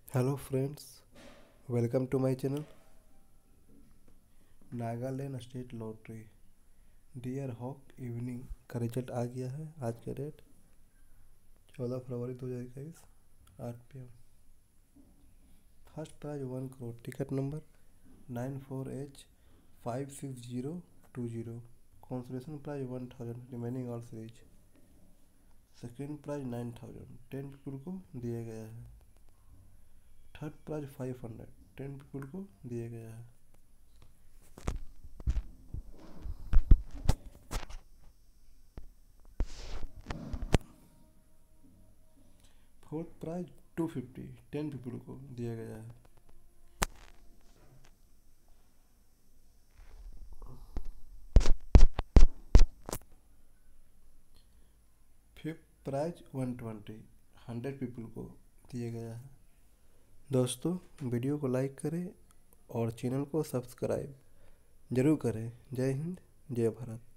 Hello friends, welcome to my channel. Nagaland state lottery dear hawk evening का result आ गया है। आज का डेट 14 फरवरी 2021, 8 PM। First prize 1 crore, ticket number 94H56020। Consolation prize 1000, remaining all series. Second prize 9000, 10 people को दिया गया है। थर्ड प्राइज 500, 10 पीपल को दिया गया है। फोर्थ प्राइज 250, 10 पीपल को दिया गया है। फिफ्थ प्राइज 120, 100 पीपल को दिया गया है। दोस्तों, वीडियो को लाइक करें और चैनल को सब्सक्राइब जरूर करें। जय हिंद, जय भारत।